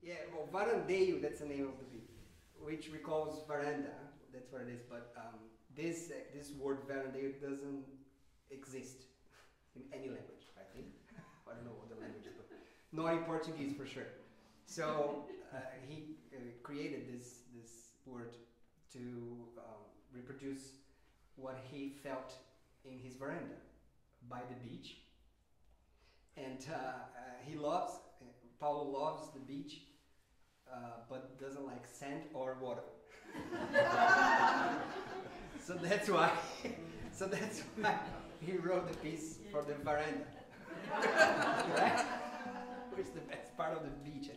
Yeah, well, Varandeio, that's the name of the beach, which recalls veranda. That's what it is. But this word Varandeio doesn't exist in any language, I think. I don't know what the language is, but not in Portuguese for sure. So he created this word to reproduce what he felt in his veranda by the beach. And he loves, Paulo loves the beach, but doesn't like sand or water. so that's why he wrote the piece for the veranda. Right? Which is the best part of the beach,